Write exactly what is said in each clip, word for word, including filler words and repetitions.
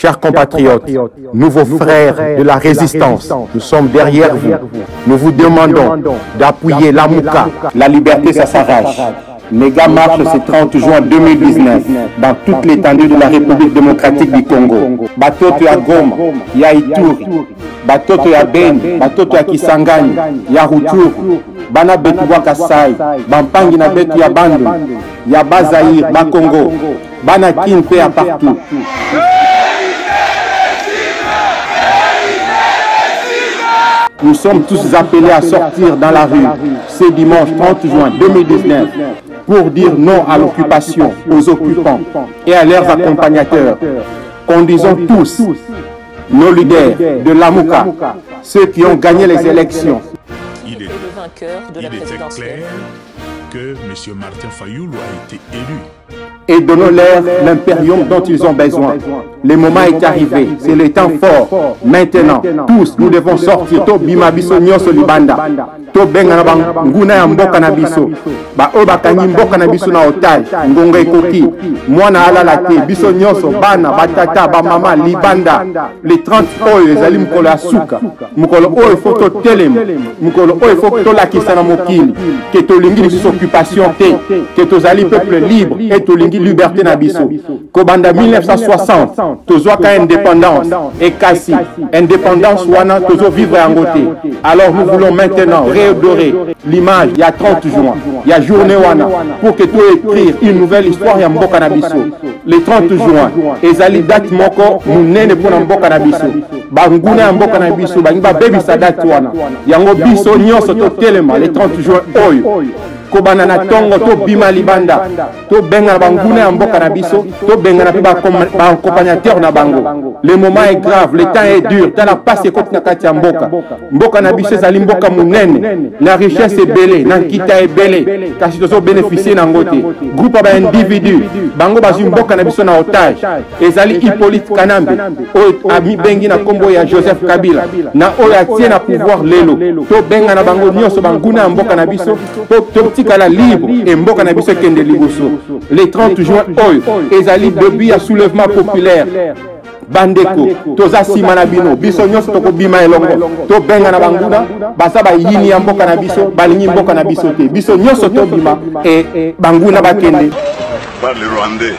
Chers compatriotes, nouveaux frères de la résistance, nous sommes derrière vous. Nous vous demandons d'appuyer l'Amouka. La liberté, ça s'arrache. Méga marche ce trente juin deux mille dix-neuf dans toute l'étendue de la République démocratique du Congo. Batoto ya Goma, ya Ituri, batoto ya Beni, batoto ya Kisangani, ya Rutshuru, bana betu wa Kasai, bampangi na betu ya Bandu, ya Bazaïr, ba Congo, bana Kinpe à partout. Nous sommes tous appelés à sortir dans la rue ce dimanche trente juin deux mille dix-neuf pour dire non à l'occupation, aux occupants et à leurs accompagnateurs. Conduisons tous nos leaders de l'Amouka, ceux qui ont gagné les élections. Il, est, le vainqueur de la il était clair que M. Martin Fayulu a été élu. Et donnons-leur l'impérium dont ils ont besoin. Le moment est arrivé, c'est le temps fort. Maintenant, tous, nous devons sortir. To bima biso nyoso libanda. To benga na banguna ya mboka na biso. Ba oba kanyi mboka na biso na otage. Ngonga ekoki. Mwana alala te. Biso nyoso bana, batata, ba mama libanda. Les trente oyo ezali mukolo ya suka. Mukolo oyo foto telem. Mukolo oyo foto la kisana mokili. Que to lingi biso occupation te. Que to zali peuple libre et to lingi liberté na biso. Kobanda mille neuf cent soixante. Tozwaka indépendance et kasi indépendance wana tozo vivre en côté. Alors nous voulons maintenant réadorer l'image il y a trente juin, il y a journée wana pour que tu écrire une nouvelle histoire ya mboka na biso. Le trente juin ezali date moko munene pour mboka na biso. Banguna ya mboka na biso bangi ba baby sa date wana. Yango biso nyonso to telema le trente juin oyo. Kobana na tongo to bima libanda to benga banguna ya mboka na biso to benga na pe ba accompagnateur na bango. Le moment est grave, le temps est dur, ta la passe ekoti na kati ya mboka. Mboka na biso ezali mboka munene, na richesse ebele, na nkita ebele, kasi tozo bénéficier na ngote. Groupe ba individu, bango bazwi mboka na biso na otage. Ezali Hippolyte Kanambe, o ami bengi na kombo ya Joseph Kabila, na oyo atie na pouvoir lelo. To benga na bango nyonso banguna ya mboka na biso, to à la libre et mboka na biso kende liboso. Le trente juin oyo ezali début ya soulèvement populaire. Bandeko toza sima na bino biso nyonso toko bima elongo to benga na banguna basa ba yini ya mboka na biso balingi mboka na biso te biso nyonso to bima et banguna bakende par le Rwandais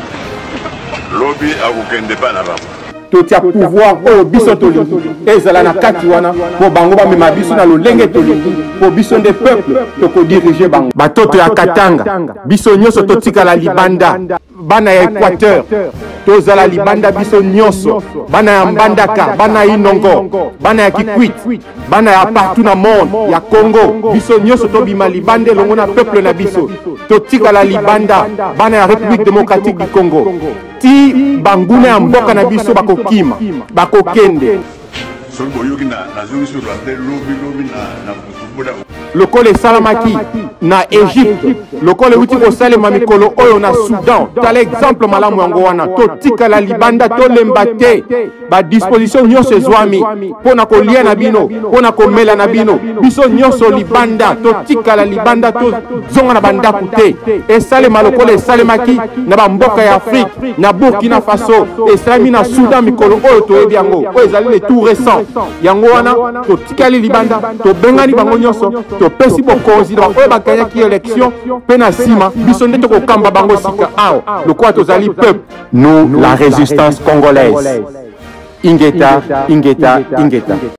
lobby akukende pa na bango totia pouvoir o biso tolingi ezala na kati wana po bango ba mema biso na lolenge tolingi po biso nde peuple toko diriger bango batoto ya Katanga biso nyonso totika la libanda bana ya Équateur tozala libanda biso nyonso bana ya Mbandaka bana ya Inongo bana ya Kikwit bana ya partout na monde ya Congo biso nyonso tobima libanda longo na peuple na biso totika la libanda bana ya République démocratique du Congo ti banguna ya mboka na biso bakokima bakokende lokole esalamaki na Égypte lokole uti kosalema mikolo oyo na Soudan tala exemple malamu yango wana totikala libanda tolemba te badisposition nyonso ezwami mpona kolia na bino mpona komela na bino biso nyonso libanda totikala libanda tozonga na bandako te esalema lokole esalemaki na bamboka ya Afrique na Burkina Faso esalemi na Soudan mikolo oyo toyebi yango oyo ezali le tout récent yango wana totikali libanda tobengani bango nyonso topesi bokonzi na oyo bakanyaki élection mpe na nsima biso nde tokokamba bango sika awa lokola tozali peuple. Nous la résistance congolaise. Ingeta, Ingeta, Ingeta.